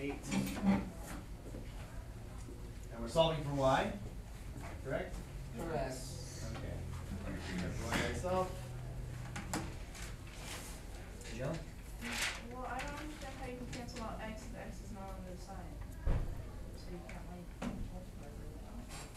8. And we're solving for y, correct? Correct. Okay. Y by itself. Joe? Well, I don't understand how you can cancel out x if x is not on the other side. So you can't like multiply by that.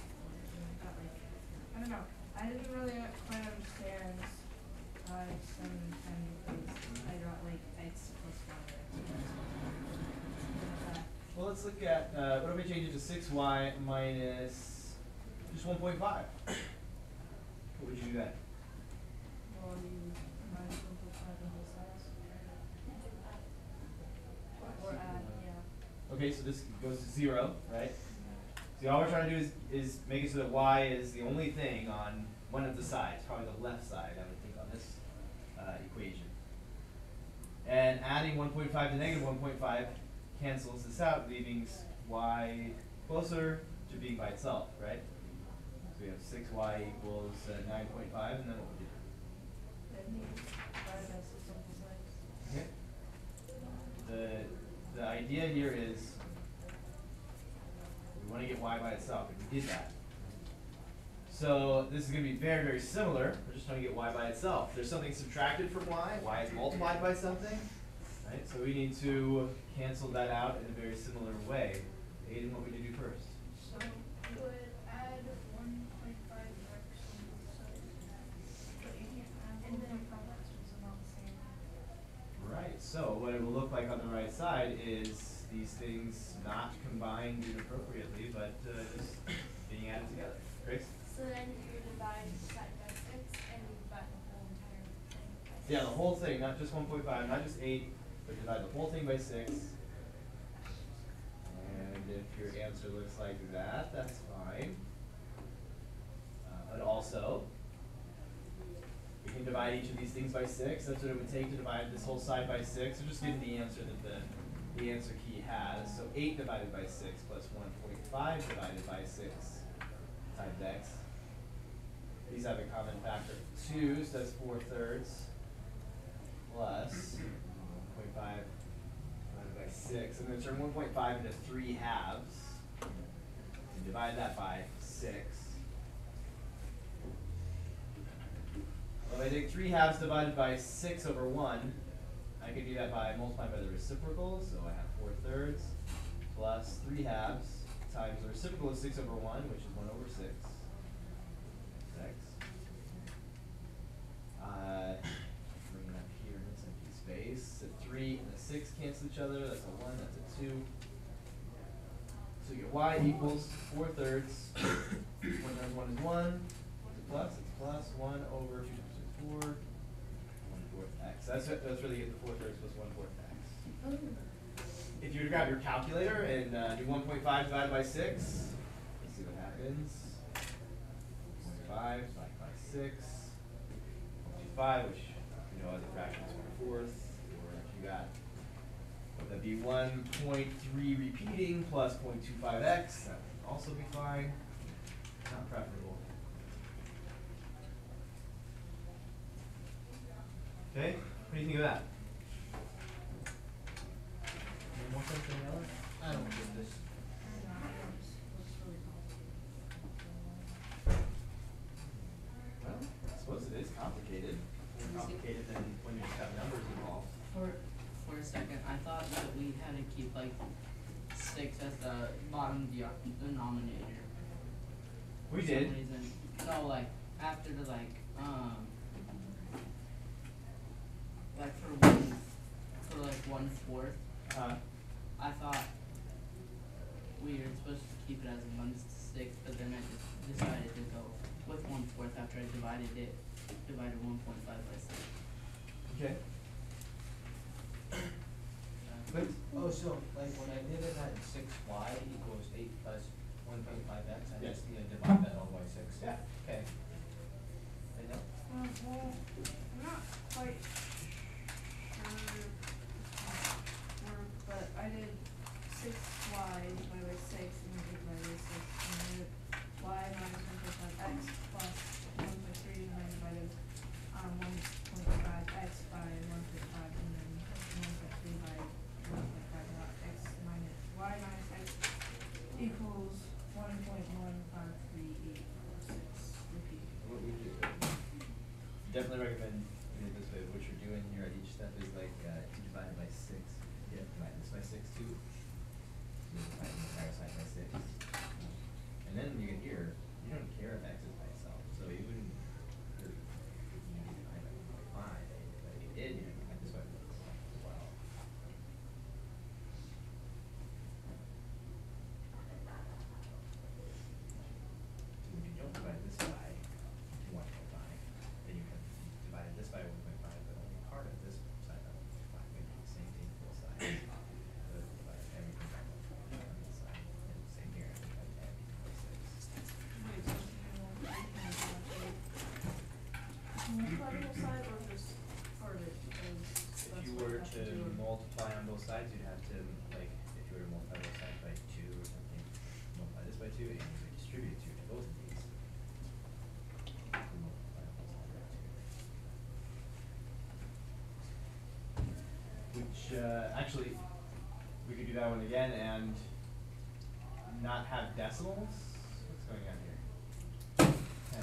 I don't know. I didn't really quite understand 5, 7, 10 because I got like x plus 1 or x plus 1. Well, let's look at, what if we change it to 6y minus just 1.5? What would you do then? Well, you minus 1.5 the whole size. Or add, yeah. Okay, so this goes to 0, right? See, all we're trying to do is make it so that y is the only thing on one of the sides, probably the left side, I would think, on this equation. And adding 1.5 to negative 1.5 cancels this out, leaving y closer to being by itself, right? So we have 6y equals 9.5, and then what would you do? Then you divide by 6 on both sides. Okay. The idea here is we want to get y by itself, and we did that. So this is going to be very, very similar. We're just trying to get y by itself. There's something subtracted from y is multiplied by something, right? So we need to cancel that out in a very similar way. Aiden, what would you do first? So you would add 1.5 x on both sides. But you can't add 1.5 x because they're not the same. Right, so what it will look like on the right side is these things not combined inappropriately, but just being added together. Grace? So then you divide side by 6 and you divide the whole entire thing by 6. Yeah, the whole thing, not just 1.5, not just 8, but divide the whole thing by 6. And if your answer looks like that, that's fine. But also, we can divide each of these things by 6. That's what it would take to divide this whole side by 6. So just give the answer that the answer key has. So 8 divided by 6 plus 1.5 divided by 6 times x. These have a common factor of 2, so that's 4/3 plus 1.5 divided by 6. I'm going to turn 1.5 into 3 halves and divide that by 6. Well, if I take 3 halves divided by 6 over 1, I can do that by multiplying by the reciprocal, so I have 4/3 plus 3 halves times the reciprocal of 6 over 1, which is 1 over 6. X. Bring it up here in this empty space. A 3 and a 6 cancel each other. That's a 1, that's a 2. So you get y equals 4/3. 1 times 1 is 1. It's a plus, it's plus 1 over 2 times 2 is 4. 1/4 x. That's where they get the 4/3 plus 1/4 x. If you were to grab your calculator and do 1.5 divided by 6, let's see what happens. 1.5 divided by 6. 1.5, which you know as a fraction is 1/4. Or if you got, would that be 1.3 repeating plus 0.25x? That would also be fine. Not preferable. Okay, what do you think of that? Any more something else? I don't get this. Well, I suppose it is complicated. More complicated than when you just have numbers involved. For a second, I thought that we had to keep like 6 as the bottom denominator. We For did. some reason. No, like after the like for 1/4. I thought we were supposed to keep it as 1/6, but then I just decided to go with 1/4 after I divided 1.5 by 6. Okay. Please. Oh, so like when I did it at 6y equals 8 plus 1.5x, I Yes. just need to divide that all by 6. Yeah. Okay. I know. Well, I'm not quite sure but I did 6y divided by 6 and then 8 divided by 6 and then I did y minus 1.5x plus 1.3 and then divided 1.5x by 1.5 and then 1.3 by 1.5 not x minus definitely recommend doing it this way. What you're doing here at each step is like, you divide it by 6. Yeah, divide this by 6 too. So you divide the entire side by 6. And then you get here, you don't care if x is by itself. So you wouldn't really, you know, divide by 1.5. But if you did, you know, divide this by 1 as well. When you don't divide this by 1.5, then you have divided this by 1.5, but only part of this side by 1.5. We do the same thing for both sides. So divide everything by 1.5 on this side, and same here, divide everything by 6. Wait, so you multiply both sides or just part of it, because If that's you what were have to do. multiply on both sides, you'd have to, like, if you were to multiply both sides by 2 or something, multiply this by 2, and you would distribute 2 to both of these. You multiply on both sides by 2. Which, actually, we could do that one again and not have decimals. What's going on here? 10.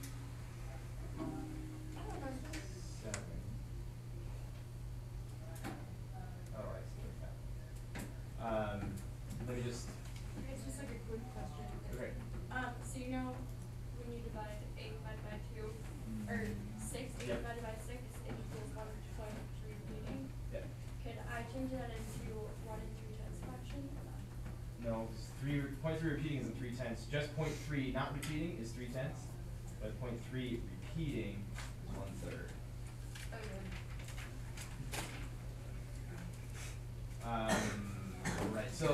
7. Oh, I see what's happening. Let me just, It's just like a quick question. okay. So you know, when you divide 8 divided by 2, or 6, 8 Yep. divided by 6, it equals 1.3 repeating. Yeah. Could I change that into 1 and 3 times fraction or not? No, 0.3 repeating is in 3/10. Just 0.3 not repeating is 3/10, but 0.3 repeating is 1/3. Okay. Right, so,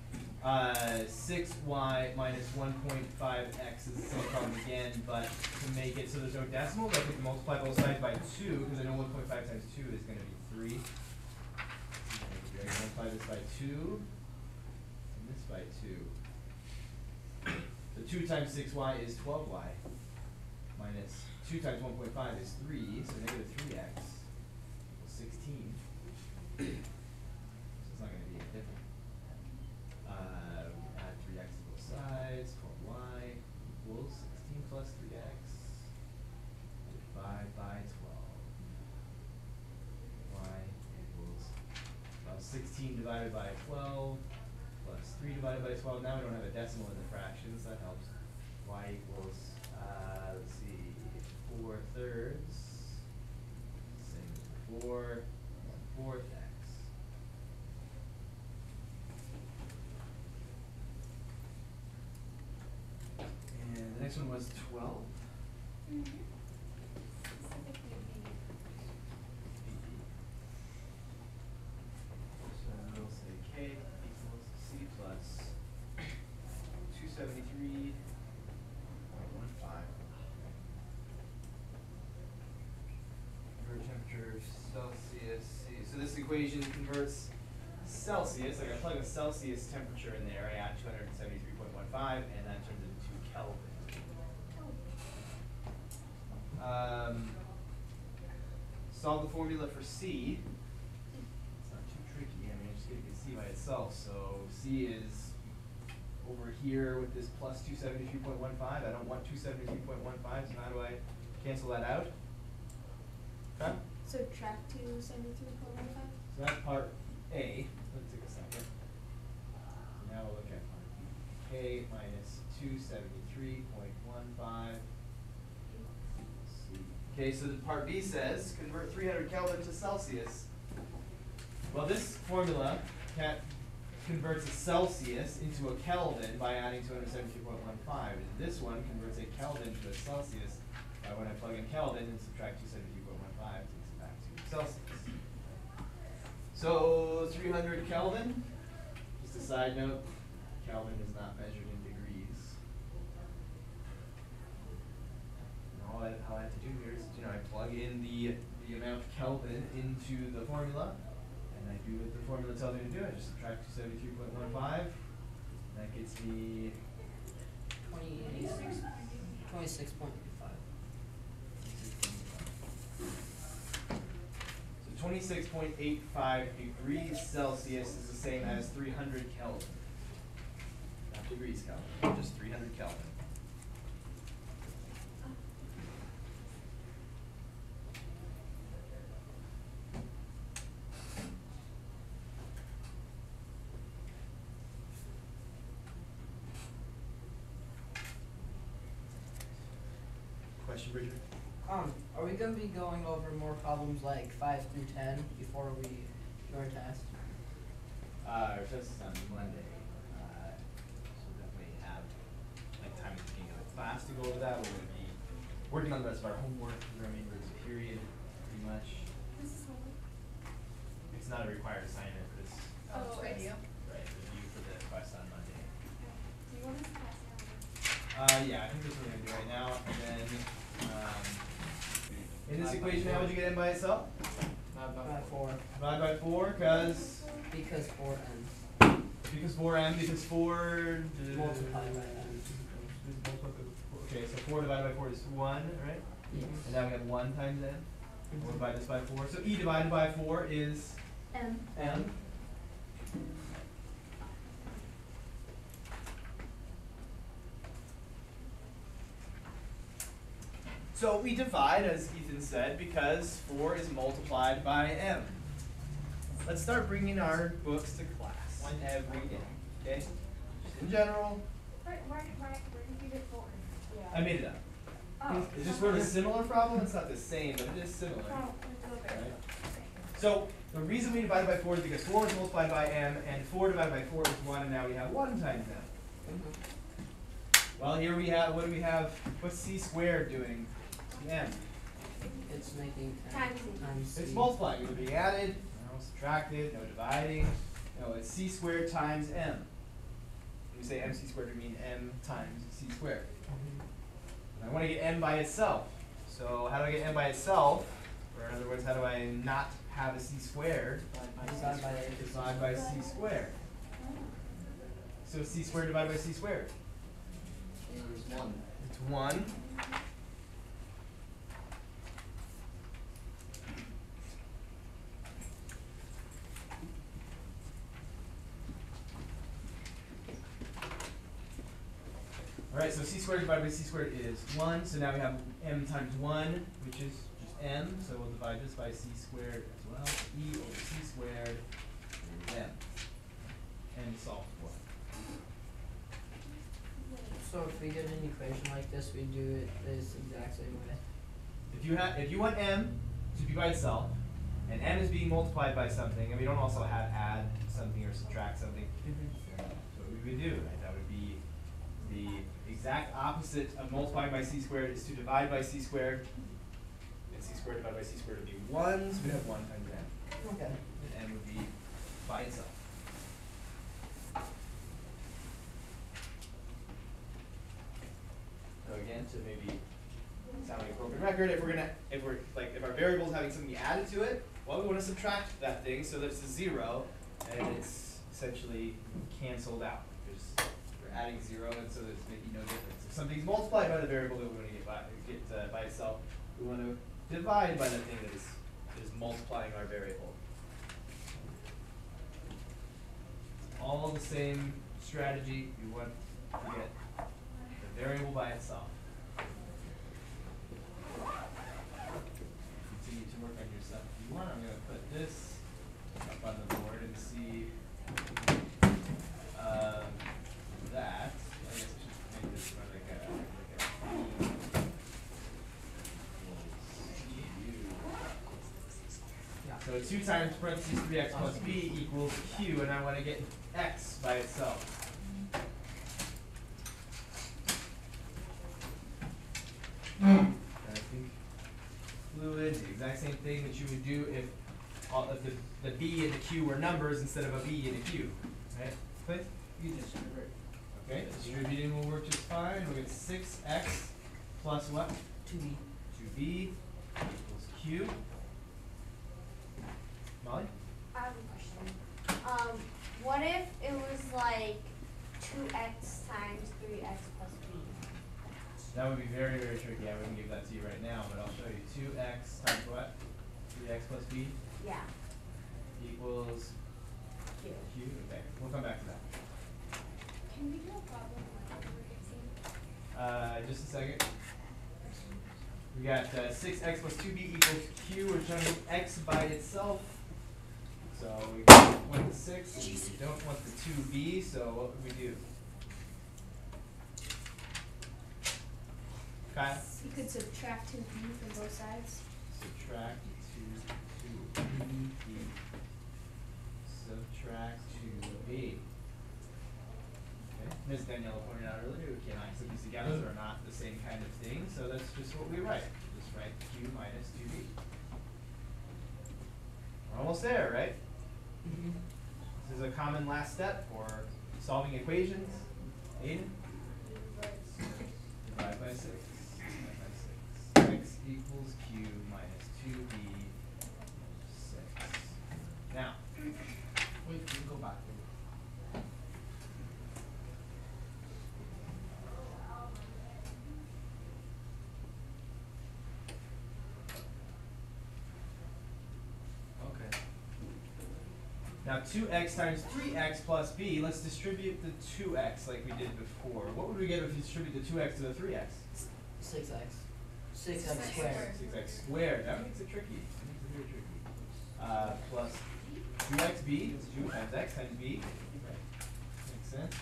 6y minus 1.5x is the same problem again, but to make it so there's no decimals, I could multiply both sides by 2, because I know 1.5 times 2 is gonna be 3. I can multiply this by 2, and this by 2. So 2 times 6y is 12y, minus 2 times 1.5 is 3, so negative 3x equals 16. So it's not gonna be any different. Add 3x to both sides, 12y equals 16 plus 3x, divide by 12. Y equals, 16 divided by 12, plus 3 divided by 12. Now we don't have a decimal in the fractions, that helps. Y equals, let's see, 4/3, same as before, 1/4 x. And the next one was 12. Specifically, So we'll say k equals c plus 273.15. Convert temperature Celsius. So this equation converts Celsius. Like I plug a Celsius temperature in there, I add 273.15, and that turns it into Kelvin. Solve the formula for C. It's not too tricky. I mean, I just get to get C by itself. So C is over here with this plus 273.15. I don't want 273.15, so how do I cancel that out? Okay. Subtract 273.15? So that's part A. Let's take a second. So now we'll look at part B. K minus 273.15. Okay, so the part B says convert 300 Kelvin to Celsius. Well, this formula converts a Celsius into a Kelvin by adding 273.15. And this one converts a Kelvin to a Celsius by when I plug in Kelvin and subtract 273.15 takes it back to Celsius. So 300 Kelvin, just a side note, Kelvin is not measured in degrees. And all I have to do here is, I plug in the amount Kelvin into the formula, and I do what the formula tells me to do. I just subtract 273.15, and that gets me 26.5. So 26.85 degrees Celsius is the same as 300 Kelvin. Not degrees Kelvin, just 300 Kelvin. question, Bridger? Are we gonna be going over more problems like 5 through 10 before we do our test? Our test is on Monday, so definitely have like time at the beginning of the class to go over that. We're gonna be working on the rest of our homework for the remainder of this period, pretty much. This is homework. It's not a required assignment, but it's Oh, review. right, review for the quest on Monday. Do you want us to pass it Yeah, I think that's what we're gonna do right now, and then, in this equation, how would you get n by itself? By 4. Divide by 4, cause, Because 4n. because 4m, because 4. Multiplied by n. Okay, so 4 divided by 4 is 1, right? Yes. And now we have 1 times n. We'll divide this by 4. So e divided by 4 is M. m. So we divide, as Ethan said, because 4 is multiplied by m. Let's start bringing our books to class every day, okay? Just in general, Where did you get 4? I made it up. Oh. It's just sort of a similar problem. It's not the same, but it is similar. Oh, it's over there. Right. So the reason we divide by 4 is because 4 is multiplied by m, and 4 divided by 4 is 1, and now we have 1 times m. Well, here we have, what do we have? What's c squared doing to m? It's making n Times times c. It's multiplying. Either being added, no subtracted, no dividing. No, it's c squared times m. When we say mc squared, we mean m times c squared. And I want to get m by itself. So how do I get m by itself? Or in other words, how do I not have a c squared? Divide by a. Divide by c squared. So c squared divided by c squared. Is 1. It's 1. Alright, so c squared divided by c squared is 1. So now we have m times 1, which is just m. So we'll divide this by c squared as well. So e over c squared is m. And solve for what? So if we get an equation like this, we do it this exact same way. If you want m to be by itself, and m is being multiplied by something, and we don't also have add something or subtract something, that's what we would do, right? That would be the exact opposite of multiplying by c squared is to divide by c squared. And c squared divided by c squared would be 1, so we'd have 1 times m. Okay. And m would be by itself. So again, to maybe sound like a broken record, if our variable is having something added to it, well, we want to subtract that thing so that it's a 0, and it's essentially canceled out. We're adding 0, and so it's making no difference. If something's multiplied by the variable that we want to get by itself, we want to divide by the thing that is multiplying our variable. All the same strategy. You want to get the variable by itself. Continue to work on your stuff if you want. I'm going to put this up on the board and see that. I guess I should make this more like a So 2 times parentheses 3x plus b equals q, and I want to get x by itself. I think fluid, the exact same thing that you would do if the b and the q were numbers instead of a b and a q, right? Clint? You just said it. Okay, distributing will work just fine. We'll get 6x plus what? 2b. 2b equals q. Molly? I have a question. What if it was like 2x times 3x plus b? That would be very, very tricky. I wouldn't give that to you right now, but I'll show you. 2x times what? 3x plus b Yeah. equals Q. q. Okay, we'll come back to that. Can we do a problem like over 18? Just a second. We got 6x plus 2b equals q. We're trying to get x by itself. So we want the 6. We don't want the 2b, so what would we do? Kyle? You could subtract 2b from both sides. Subtract 2b. Subtract 2b. Okay. Ms. Daniela pointed out earlier, we cannot put these together, they're not the same kind of thing, so that's just what we write. Just write q minus 2b. We're almost there, right? This is a common last step for solving equations. Aiden? Divide by 6. Divide by 6. X equals q minus 2b 6. Now, Wait, can you go back? Okay. now 2x times 3x plus b, let's distribute the 2x like we did before. What would we get if we distribute the 2x to the 3x? 6x. 6x 6x squared. 6x squared. That makes it tricky. That makes it very tricky. Plus 2xb, 2 times x times b. Makes sense.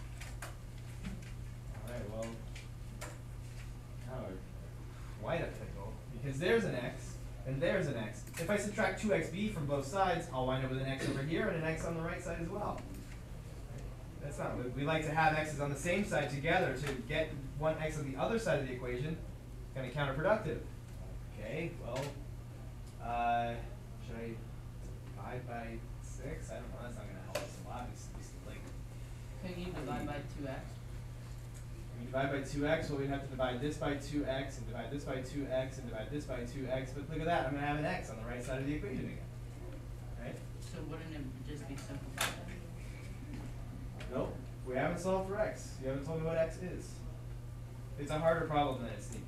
Alright, well, now we're quite a pickle, because there's an x, and there's an x. If I subtract 2xb from both sides, I'll wind up with an x over here and an x on the right side as well. That's not good. We like to have x's on the same side together to get one x on the other side of the equation. Kind of counterproductive. Okay, well, should I divide by 6? I don't know, that's not going to help us a lot. It's like, Can you divide by 2x? we divide by 2x, well, we'd have to divide this by 2x, and divide this by 2x, and divide this by 2x, but look at that, I'm going to have an x on the right side of the equation again. Right? So wouldn't it just be simplified? Nope, we haven't solved for x. You haven't told me what x is. It's a harder problem than it seems.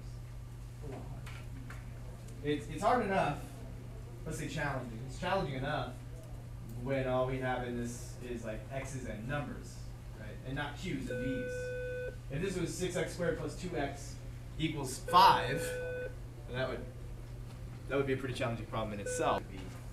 It's hard enough, let's say challenging. It's challenging enough when all we have in this is like x's and numbers, right? And not q's and v's. If this was 6x squared plus 2x equals 5, then that would be a pretty challenging problem in itself.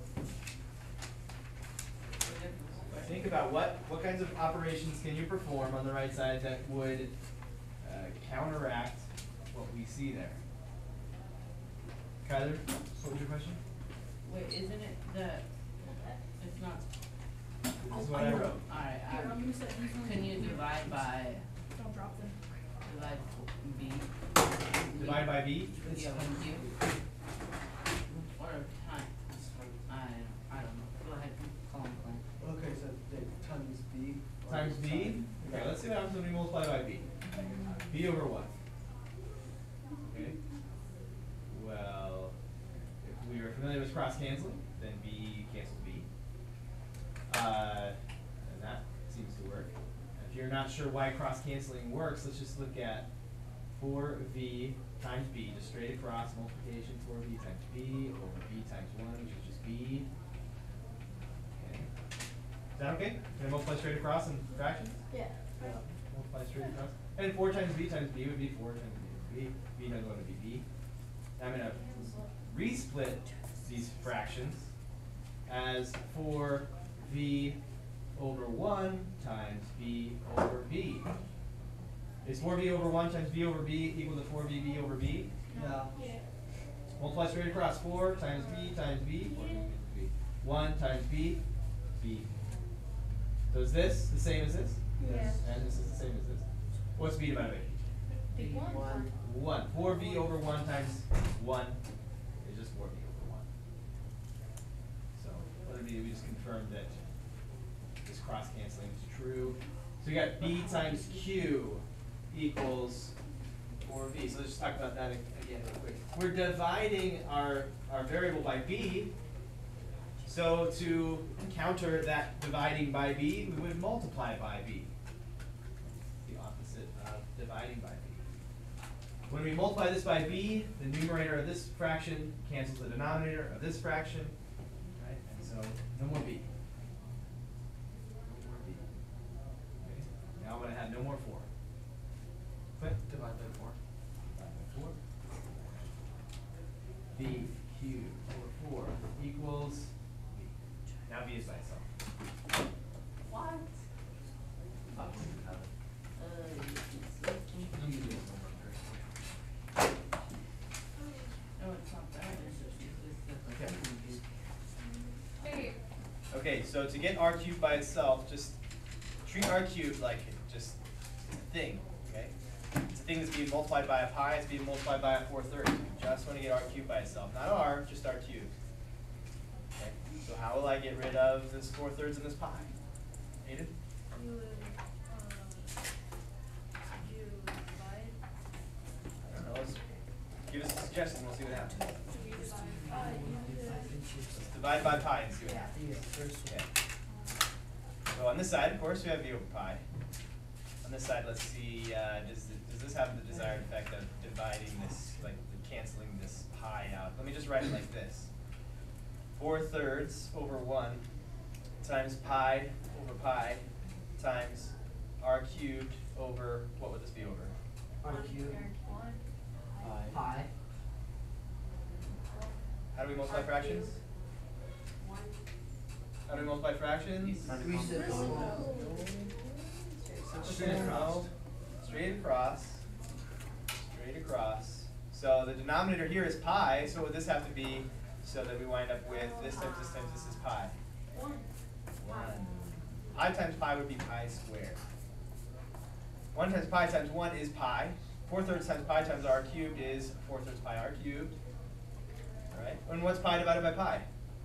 Think about what kinds of operations can you perform on the right side that would counteract what we see there. Kyler, what was your question? Wait, isn't it it's not, This is what I wrote. alright, Here, I'm gonna set these ones. can you divide by, Don't drop them. divide b? Divide by b? Yeah, with q? Or time, I don't know, go ahead, call him, Clint. Okay, so the times b. Times b? Okay, let's see what happens when we multiply by b. B over what? Okay. Well, if we are familiar with cross canceling, then b cancels b. And that seems to work. If you're not sure why cross canceling works, let's just look at 4v times b, just straight across multiplication, 4v times b over b times 1, which is just b. Okay. Is that okay? Can I multiply straight across in fractions? Yeah. Multiply straight across. And 4 times b would be 4 times b would be b. B times 1 would be b. I'm going to resplit these fractions as 4v over 1 times b over b. Is 4v over 1 times b over b equal to 4vb over b? Yeah. Yeah. Multiply straight across 4 times b times b, 4 times b. 1 times b, b. So is this the same as this? Yes. And this is the same as this. What's b divided by b? Big one. 1. 4v over 1 times 1 is just 4v over 1. So what did we do? We just confirmed that this cross canceling is true. So we got b times q equals 4v. So let's just talk about that again real quick. We're dividing our variable by b. So to counter that dividing by b, we would multiply by b. The opposite of dividing by b. When we multiply this by b, the numerator of this fraction cancels the denominator of this fraction, right? And so no more b. No more b. Okay. Now I'm going to have no more 4. Clint? Divide by 4. Divide by 4. b cubed over 4 equals b. Now b is by itself. What? Thought we would have it. Uh, Let me do this one first. Okay, so to get r cubed by itself, just treat r cubed like just a thing, okay? It's a thing that's being multiplied by a pi, it's being multiplied by a 4/3. You just want to get r cubed by itself. Not r, just r cubed. Okay, so how will I get rid of this 4/3 and this pi? Aiden? You would, you divide, I don't know, let's give us a suggestion, we'll see what happens. We divide, Let's divide by pi and see what happens. Okay. So on this side, of course, we have v over pi. On this side, let's see, does this have the desired effect of dividing this, like canceling this pi out? Let me just write it like this. 4/3 over 1 times pi over pi times r cubed over, what would this be over? R cubed. Pi. How do we multiply fractions? How do we multiply fractions? Reciprocal. Straight across. Straight across. So the denominator here is pi, so what would this have to be so that we wind up with this times this is pi? 1. Pi times pi would be pi squared. 1 times pi times 1 is pi. 4/3 times pi times r cubed is 4/3 pi r cubed. Alright, and what's pi divided by pi?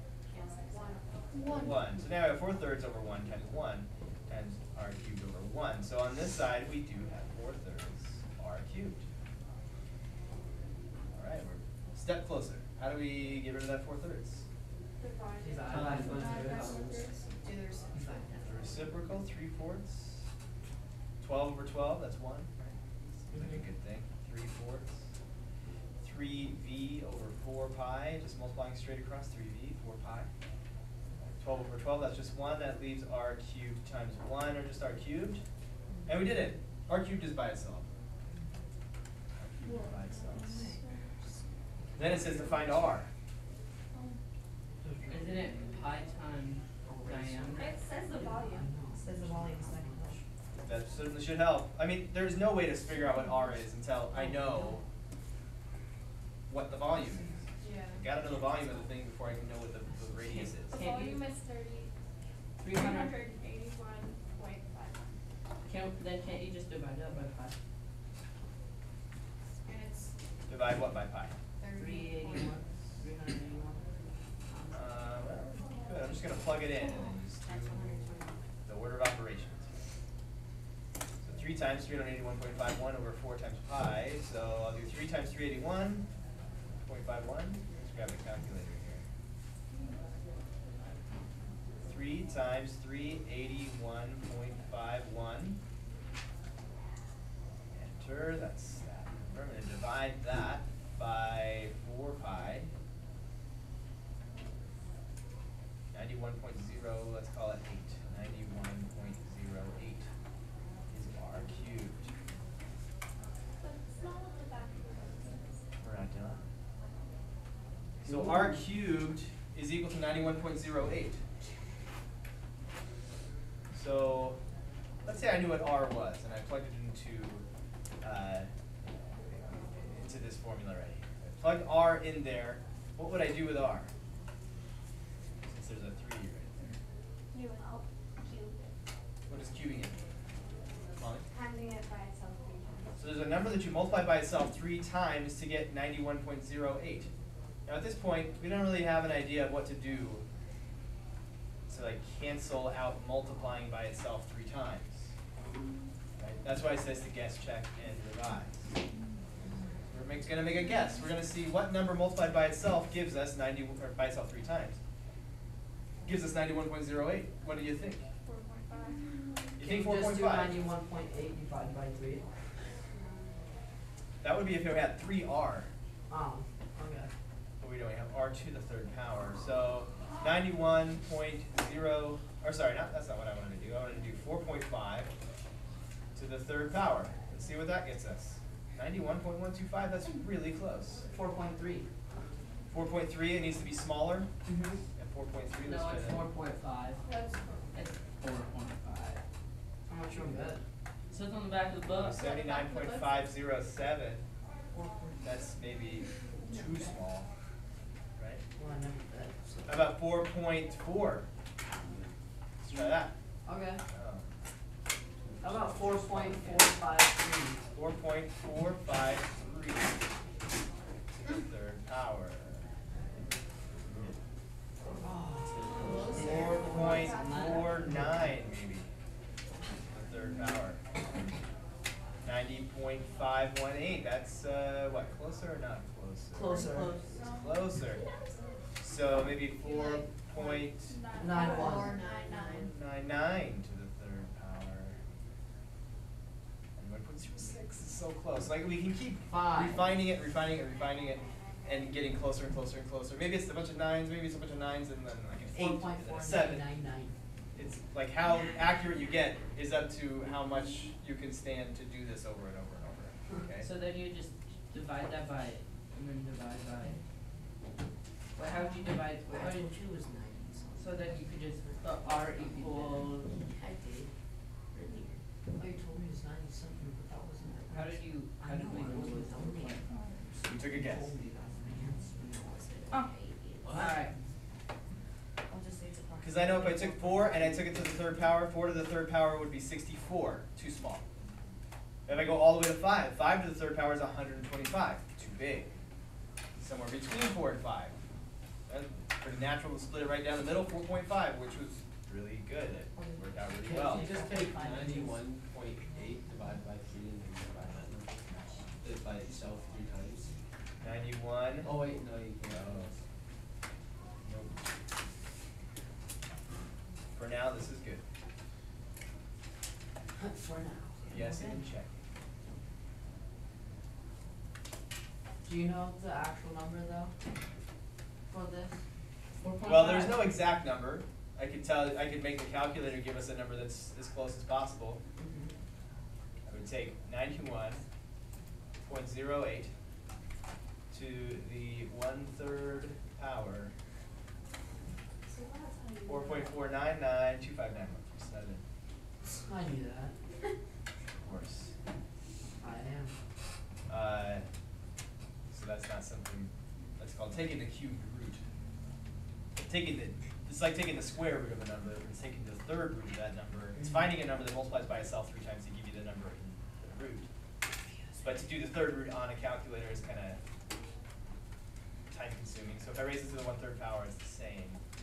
1. So now we have 4/3 over 1 times 1 times r cubed over 1. So on this side we do have 4/3 r cubed. Alright, we're a step closer. How do we get rid of that 4/3? The reciprocal, 3/4. 12 over 12, that's 1. Seems like a good thing. 3/4. 3v over 4 pi, just multiplying straight across, 3v, 4 pi. 12 over 12, that's just 1. That leaves r cubed times 1, or just r cubed. And we did it. R cubed is by itself. R cubed is by itself. Then it says to find r. Isn't it pi times diameter? It says the volume. Says the volume is like. That certainly should help. I mean, there's no way to figure out what r is until I know what the volume is. yeah. I gotta know the volume of the thing before I can know what the radius The is. Can't volume you- is 300. 381.5. Can't you just divide that by pi? And it's Divide what by pi? 381. 381. Well, good. I'm just gonna plug it in and then just do the order of operations. So 3 times 381.51 over 4 times pi. So I'll do 3 times 381.51. Let's grab a calculator here. 3 times 381.51. Enter, that's that number. I'm gonna divide that by 4 pi. 91.0, let's call it 8. 91.08 is r cubed. That's not what the back of the says. We're not done. So r cubed is equal to 91.08. So let's say I knew what r was and I plugged it into this formula right here. I plugged r in there. What would I do with r? Since there's a 3 right there. You would help cube it. What is cubing it? Molly? Handing it by itself 3 times. So there's a number that you multiply by itself 3 times to get 91.08. Now at this point, we don't really have an idea of what to do to like cancel out multiplying by itself 3 times. Right? That's why it says to guess, check, and revise. We're gonna make a guess. We're gonna see what number multiplied by itself gives us 90, or by itself 3 times. Gives us 91.08. What do you think? 4.5. You think Can you just do 4.5? 91.8 divided by 3? That would be if it had 3r. Oh, okay. But we don't have r to the 3rd power. So 91.0, or sorry, that's not what I wanted to do. I wanted to do 4.5 to the 3rd power. Let's see what that gets us. 91.125, that's really close. 4.3. 4.3, it needs to be smaller. Mm-hmm. And 4.3, No, let's it's try 4.5. That's It's 4.5. How much you bet? It says on the back of the book. 79.507. That's maybe too small, right? Well, I never bet. So. How about 4.4? try that. Okay. Oh. How about 4.453? 4.453 to the third power. 4.49 maybe. The third power. 90.518. That's what? Closer or not closer? Closer. It's closer. So maybe 4.99 9 1. 99 to the third power. And 1.06 is so close. Like we can keep 5. refining it, and getting closer and closer and closer. Maybe it's a bunch of nines, maybe it's a bunch of nines and then like an 8 and then a 7. 4.4999. It's like how accurate you get is up to how much you can stand to do this over and over and over. Okay? So then you just divide that by, and then divide by, well, how would you divide, how did, 2 is 9. so then you could just put R equals, I did. Earlier. Oh, you told me it was 90 something, but that wasn't it. how did you, how did we know it was over? You took a guess. Oh. Alright, I'll just say it's a Because I know if I took 4 and I took it to the third power, 4 to the third power would be 64, too small. If I go all the way to 5, 5 to the third power is 125, too big. Somewhere between 4 and 5. That's pretty natural to split it right down the middle, 4.5, which was really good. It worked out really well. You just take 91.8 divided by 3 and then divide that number. It by itself 3 times. 91. Oh wait, no, you can't. Nope. For now, this is good. For now. Yes, and check. Do you know the actual number though? For this? 4.5. Well, there's no exact number. I could make the calculator give us a number that's as close as possible. I would take 91.08 to the 1/3 power, 4.499259137. I knew that. Of course. I am. So that's not something, that's called taking the cubed root. It's like taking the square root of a number, it's taking the third root of that number. It's finding a number that multiplies by itself 3 times to give you the number in the root. But to do the third root on a calculator is kind of time consuming. So if I raise it to the 1/3 power, it's the same.